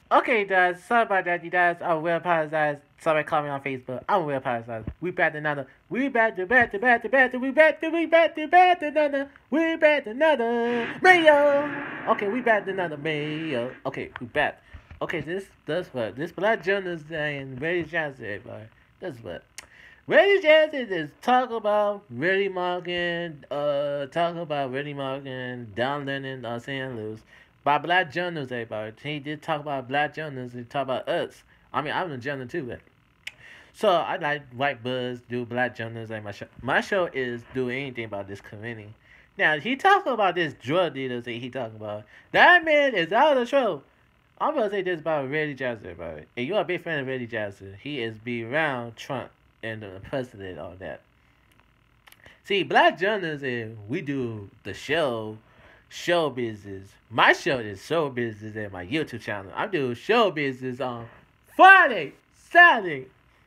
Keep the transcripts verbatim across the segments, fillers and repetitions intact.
Okay, guys, sorry about that, you guys. I will apologize. Somebody call me on Facebook. I will apologize. We back to another. We back to back to back to back to we back to we back to back to another. We back to another mayo. Okay, we back to another mayo. Okay, we back. Okay, this this what this Black Jonas and Reddy Johnson, everybody. This what Reddy Johnson is talk about Reddy Morgan. Uh, talk about Reddy Morgan, Don Lennon, uh, Saint Louis by Black journalists, everybody. He did talk about Black journalists. He talk about us. I mean, I'm a journalist too, but so I like white buzz, do Black journalists like my show. My show is do anything about this community. Now he talking about this drug dealers that he talking about. That man is out of the show. I'm gonna say this about Reddy Johnson, everybody. If you're a big fan of Reddy Johnson, he is be around Trump and the president, all that. See, Black journalists, and we do the show show business. My show is show business at my YouTube channel. I do show business on Friday, Saturday.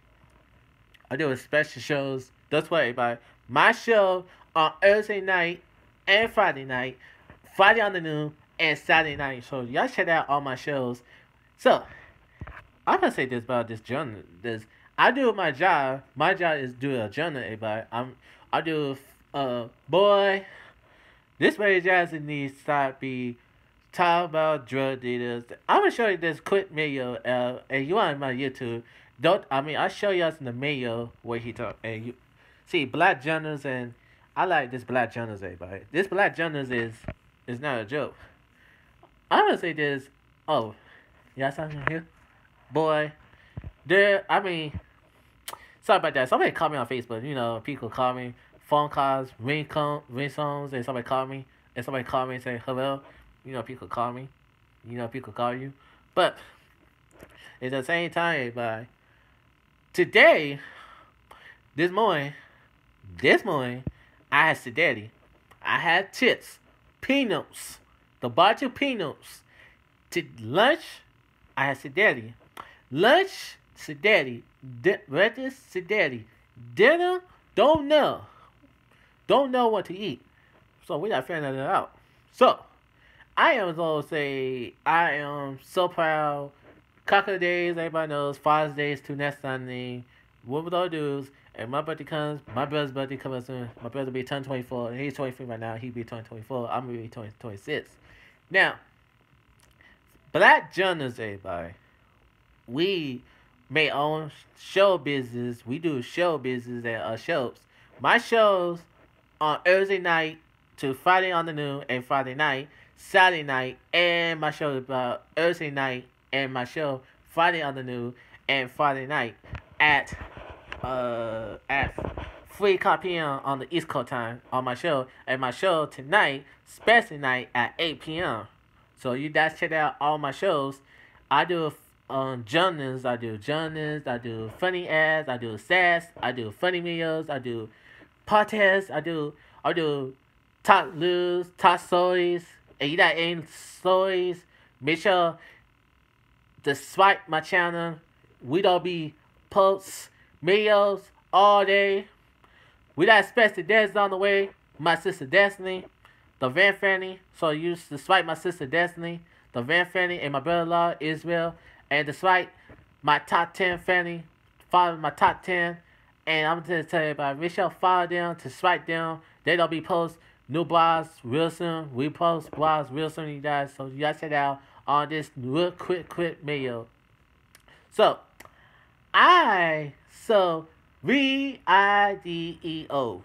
I do special shows. That's why everybody. My show on Thursday night and Friday night, Friday afternoon and Saturday night. So y'all check out all my shows. So I'm gonna say this about this journal. This I do my job. My job is do a journal. Everybody. I'm I do uh boy. This way, Jackson needs to start be talk about drug dealers. I'm gonna show you this quick video. Uh, and you on my YouTube? Don't I mean I show you us in the video where he talk and you see Black journalists and I like this Black journalist, everybody. This Black journalist is is not a joke. I'm gonna say this. Oh, y'all something here, boy. There. I mean, sorry about that. Somebody call me on Facebook. You know, people call me phone calls, ring com- ring songs, and somebody call me, and somebody call me and say hello. You know, people call me. You know, people call you. But at the same time, but today, this morning, this morning, I had spaghetti. I had chips, peanuts, the bunch of peanuts. To lunch, I had spaghetti. Lunch, spaghetti. Di- breakfast, spaghetti. Dinner, don't know. Don't know what to eat. So we gotta figure that out. So I am gonna say I am so proud. Couple of days, everybody knows Father's Day is to next Sunday. What would I do? And my birthday comes, my brother's birthday comes soon. My brother will be turning twenty-four. He's twenty-three right now. He'll be turning twenty-four. I'm gonna be turning twenty-six. Now, Black journalists, everybody. We make own show business. We do show business at our shows. My shows on Thursday night to Friday afternoon and Friday night, Saturday night, and my show about Thursday night and my show Friday afternoon and Friday night at uh at three o'clock p m on the East Coast time on my show, and my show tonight, special night at eight p m. So you guys check out all my shows. I do um journals, I do journals, I do funny ads, I do sass, I do funny videos, I do podcasts, I do I do top news, top stories, and you got any stories, make sure to swipe my channel. We don't be posts, videos all day. We got special guests on the way. My sister Destiny, the Van Fanny. So I used to swipe my sister Destiny, the Van Fanny, and my brother-in-law Israel, and to swipe my top ten Fanny, follow my top ten. And I'm going to tell you about make sure follow them to swipe them. They don't be post new blogs real soon. We post blogs real soon, you guys. So you guys check out on this real quick, quick video. So I so V I D E O.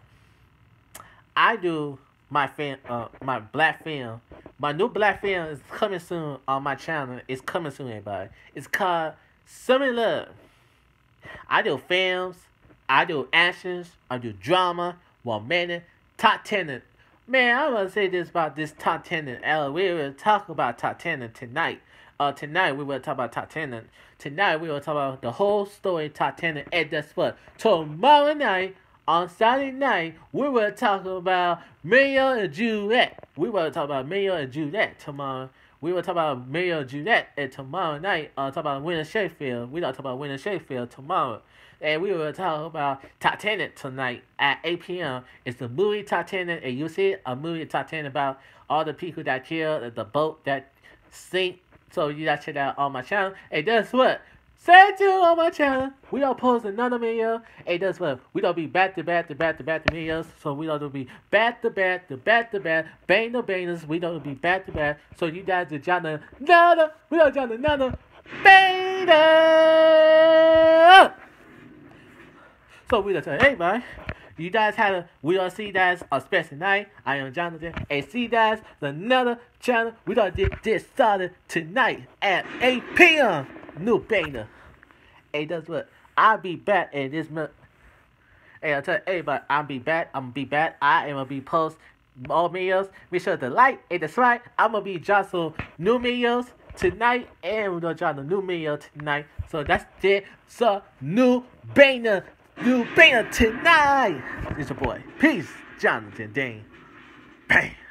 I do my film, uh, my black film. My new black film is coming soon on my channel. It's coming soon, everybody. It's called Summer Love. I do films. I do actions. I do drama. Romantic. Top ten. Man, I'm gonna say this about this top ten. Uh, we will talk about top ten tonight. Uh, tonight we will talk about top ten. Tonight we will talk about the whole story top ten. And that's what tomorrow night. On Saturday night, we will talk about Mayo and Juliet. We will talk about Mayo and Juliet tomorrow. We will talk about Mayo and Juliet and tomorrow night. Uh, talk about Winter Sheffield. We will talk about Winter Sheffield tomorrow. And we will talk about Top ten tonight at eight p m It's the movie Top ten, and you see a movie Top ten about all the people that killed, the boat that sank, So you gotta check that out on my channel. Hey, that's what. Stay tuned on my channel. We don't post another video. Hey, that's what. We don't be back to back to back to back to videos. So we don't be back to back to back to back. Bang no bangers. We don't be back to back. So you guys are John another. We don't John another. Beta. So we don't tell everybody. You guys had a, we don't see that a special night. I am Jonathan. And see that another channel. We don't get this started tonight at eight p m New banger. Hey, that's what. I'll be back in this month. Hey, I'll tell everybody, I'll be back. I'm gonna be back. I am gonna be post more videos. Make sure to like. Hey, that's right. I'm gonna be dropping new videos tonight. And we're gonna drop a new video tonight. So that's it. So, new banger. New banger tonight. It's your boy. Peace. Jonathan Dane. Bang.